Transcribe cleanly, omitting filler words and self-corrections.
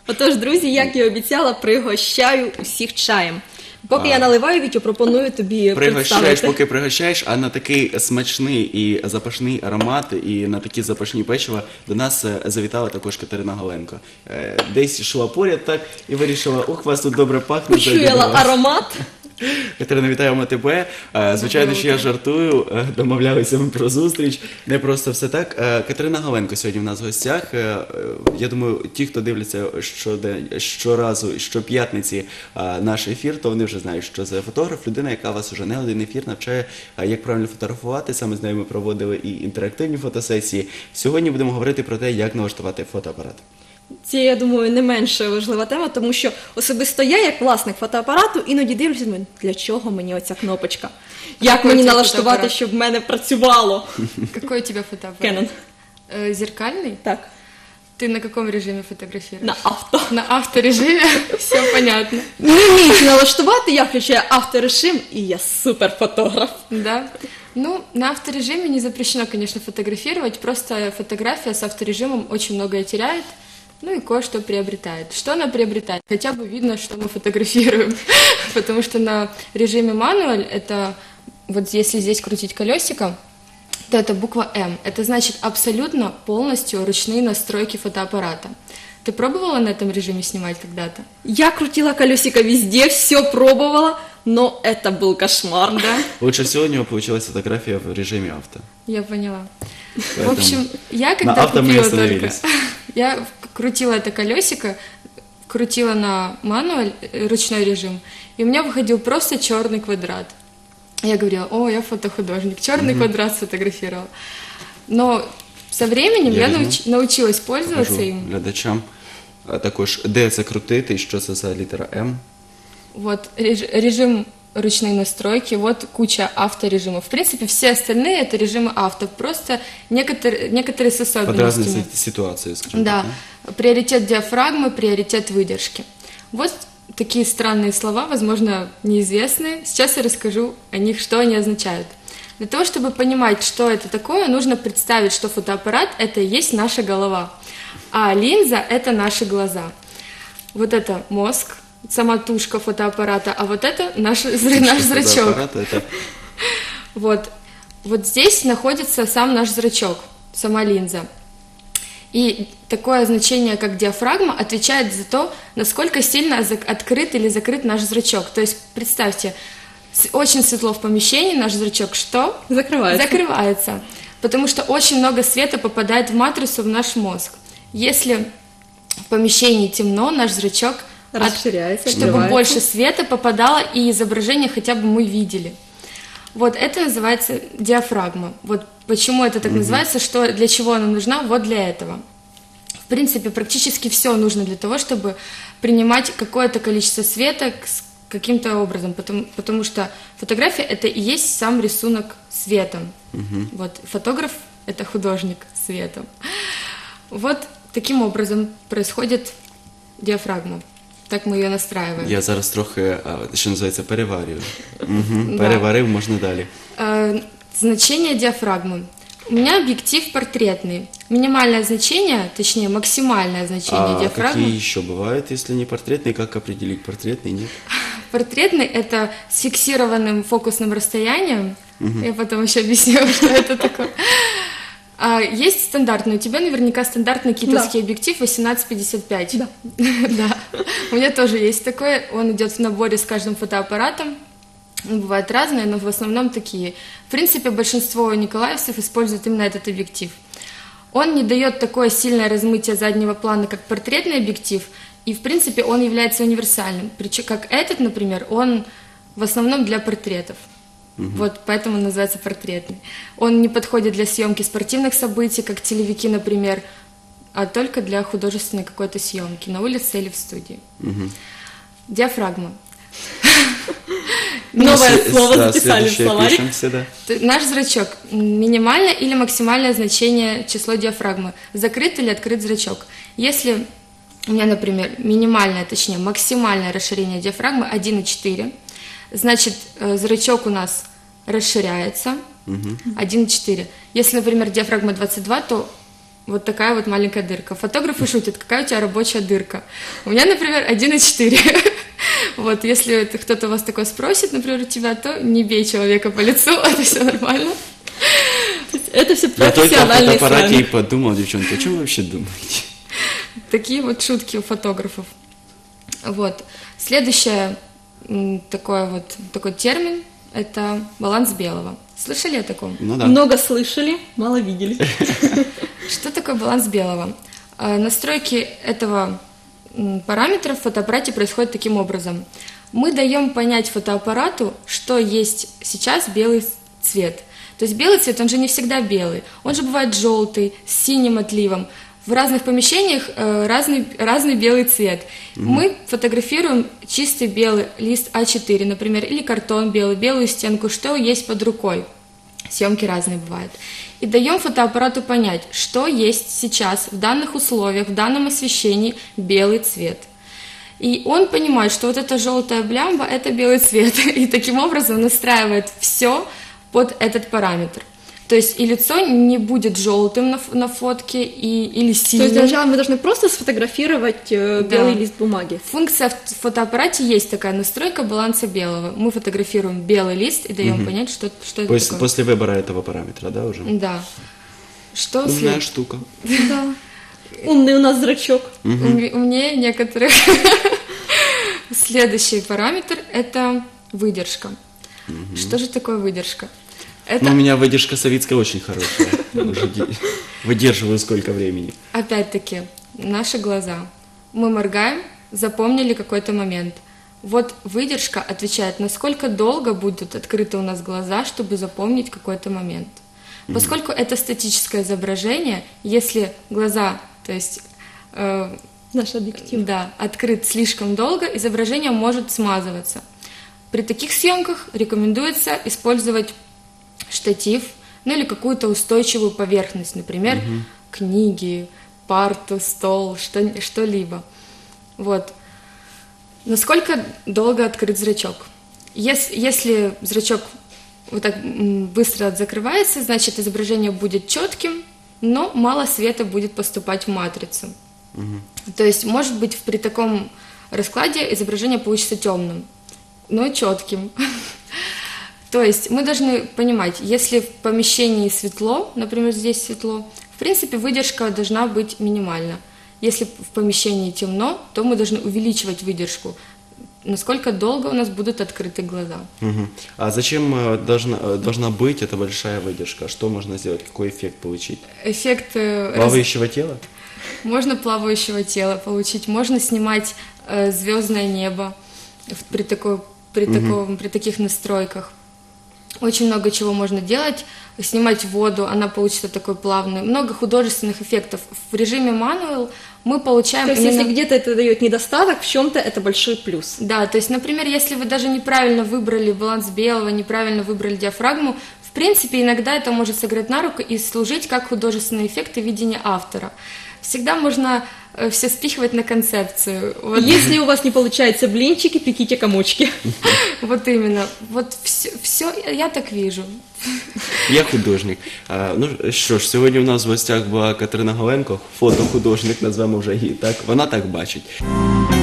Отож, друзі, як і обіцяла, пригощаю усіх чаєм. Поки я наливаю, Вітю, пропоную тобі представити. Поки пригощаєш, а на такий смачний і запашний аромат, і на такі запашні печива до нас завітала також Катерина Голенко. Десь йшла поряд так і вирішила, у вас тут добре пахне. Почуяла аромат. Катерина, вітаємо тебе. Звичайно, що я жартую, домовлялися ми про зустріч. Не просто все так. Катерина Голенко сьогодні в нас в гостях. Я думаю, ті, хто дивляться щоразу, щоп'ятниці наш ефір, то вони вже знають, що це фотограф, людина, яка вас уже не один ефір навчає, як правильно фотографувати. Саме з нею ми проводили і інтерактивні фотосесії. Сьогодні будемо говорити про те, як налаштувати фотоапарат. Це, я думаю, не менш важлива тема, тому що особисто я, як власник фотоапарату, іноді дивлюся, для чого мені оця кнопочка? Як мені налаштувати, щоб в мене працювало? Какой у тебя фотоаппарат? Canon. Зеркальный? Так. Ты на каком режиме фотографируешь? На авто. На авторежиме? Все понятно. Не вміють налаштувати, я включаю авторежим, і я суперфотограф. Да. Ну, на авторежиме не запрещено, конечно, фотографировать, просто фотография с авторежимом очень многое теряет, ну и кое-что приобретает. Что она приобретает? Хотя бы видно, что мы фотографируем, потому что на режиме мануаль, это вот если здесь крутить колесико, то это буква М. Это значит абсолютно полностью ручные настройки фотоаппарата. Ты пробовала на этом режиме снимать когда-то? Я крутила колесико везде, все пробовала, но это был кошмар. Да? Лучше всего у него получилась фотография в режиме авто. Я поняла. Поэтому В общем, я когда на авто мы купила только... остановились. Я крутила это колесико, крутила на мануаль, ручной режим, и у меня выходил просто черный квадрат. Я говорила, о, я фотохудожник, черный квадрат сфотографировал. Но со временем я научилась пользоваться им. Глядачам також, де це крутити і що це за літера М. Вот режим ручные настройки, вот куча авторежимов. В принципе, все остальные это режимы авто, просто некоторые с особенностями. Под разные ситуации, скажем да. так. Да, приоритет диафрагмы, приоритет выдержки. Вот такие странные слова, возможно, неизвестные. Сейчас я расскажу о них, что они означают. Для того, чтобы понимать, что это такое, нужно представить, что фотоаппарат – это и есть наша голова, а линза – это наши глаза. Вот это мозг, сама тушка фотоаппарата, а вот это наш зрачок. Это... Вот здесь находится сам наш зрачок, сама линза. И такое значение, как диафрагма, отвечает за то, насколько сильно открыт или закрыт наш зрачок. То есть, представьте, очень светло в помещении, наш зрачок что? Закрывается. Потому что очень много света попадает в матрицу, в наш мозг. Если в помещении темно, наш зрачок расширяется, чтобы больше света попадало и изображение хотя бы мы видели. Вот это называется диафрагма. Вот почему это так называется, что, для чего она нужна, вот для этого. В принципе, практически все нужно для того, чтобы принимать какое-то количество света каким-то образом, потому что фотография – это и есть сам рисунок светом. Вот фотограф – это художник светом. Вот таким образом происходит диафрагма. Так ми її настраиваем. Я зараз трохи, що називається, переварюю. Переварив, можна далі. Значение диафрагмы. У меня объектив портретный. Минимальное значение, точнее максимальное значение диафрагмы. А какие еще бывают, если не портретный? Как определить, портретный, нет? Портретный – это с фиксированным фокусным расстоянием. Я потом еще объясню, что это такое. Есть стандартный, у тебя наверняка стандартный китовский объектив 18-55. Да. Да. У меня тоже есть такой, он идет в наборе с каждым фотоаппаратом. Бывают разные, но в основном такие. В принципе, большинство николаевцев используют именно этот объектив. Он не дает такое сильное размытие заднего плана, как портретный объектив, и, в принципе, он является универсальным. Причем, как этот, например, он в основном для портретов. Вот поэтому он называется портретный. Он не подходит для съемки спортивных событий, как телевики, например, а только для художественной какой-то съемки на улице или в студии. Диафрагма. Новое слово записали в словарик. Наш зрачок. Минимальное или максимальное значение число диафрагмы. Закрыт или открыт зрачок. Если у меня, например, минимальное, точнее максимальное расширение диафрагмы 1,4, значит, зрачок у нас расширяется 1,4. Если, например, диафрагма 22, то вот такая вот маленькая дырка. Фотографы шутят, какая у тебя рабочая дырка. У меня, например, 1,4. Вот, если это кто-то вас такое спросит, например, у тебя, то не бей человека по лицу, это все нормально. Это все Я только о профессиональный фотоаппарате и сленг. подумал, девчонки, о чем вы вообще думаете? Такие вот шутки у фотографов. Вот. Следующее такой термин – это баланс белого. Слышали о таком? Ну да. Много слышали, мало видели. Что такое баланс белого? Настройки этого параметра в фотоаппарате происходят таким образом. Мы даем понять фотоаппарату, что есть сейчас белый цвет. То есть белый цвет, он же не всегда белый. Он же бывает желтый, с синим отливом. В разных помещениях разный белый цвет. Мы фотографируем чистый белый лист А4, например, или картон белый, белую стенку, что есть под рукой. Съемки разные бывают. И даем фотоаппарату понять, что есть сейчас в данных условиях, в данном освещении белый цвет. И он понимает, что вот эта желтая блямба – это белый цвет. И таким образом настраивает все под этот параметр. То есть и лицо не будет желтым на фотке, или То синим. есть сначала мы должны просто сфотографировать белый лист бумаги. Функция в фотоаппарате есть такая настройка баланса белого. Мы фотографируем белый лист и даем понять, что это такое. После выбора этого параметра, да, уже? Да. Что Умная штука. Да. Умный у нас зрачок. Умнее некоторых. Следующий параметр – это выдержка. Что же такое выдержка? Ну, у меня выдержка советская очень хорошая. Уже выдерживаю сколько времени. Опять-таки, наши глаза. Мы моргаем, запомнили какой-то момент. Вот выдержка отвечает, насколько долго будут открыты у нас глаза, чтобы запомнить какой-то момент. Поскольку это статическое изображение, если глаза, то есть Наш объектив. да, открыт слишком долго, изображение может смазываться. При таких съемках рекомендуется использовать штатив, ну или какую-то устойчивую поверхность, например, книги, парту, стол, что-либо. Вот. Насколько долго открыт зрачок? Если зрачок вот так быстро закрывается, значит изображение будет четким, но мало света будет поступать в матрицу. То есть, может быть, при таком раскладе изображение получится темным, но четким. То есть мы должны понимать, если в помещении светло, например, здесь светло, в принципе, выдержка должна быть минимальна. Если в помещении темно, то мы должны увеличивать выдержку, насколько долго у нас будут открыты глаза. А зачем должна быть эта большая выдержка? Что можно сделать? Какой эффект получить? Эффект Плавающего тела? можно плавающего тела получить, можно снимать звездное небо при таких настройках. Очень много чего можно делать, снимать воду, она получится такой плавной. Много художественных эффектов. В режиме manual мы получаем... То есть если где-то это дает недостаток, в чем-то это большой плюс. Да, то есть, например, если вы даже неправильно выбрали баланс белого, неправильно выбрали диафрагму, в принципе, иногда это может сыграть на руку и служить как художественный эффект и видение автора. Всегда можно все спихивать на концепцию. Вот. Если у вас не получается блинчики, пеките комочки. Вот именно. Вот все я так вижу. Я художник. Ну що ж, сьогодні у нас в гостях була Катерина Галенко, фотохудожник, назвемо вже її так. Вона так бачить.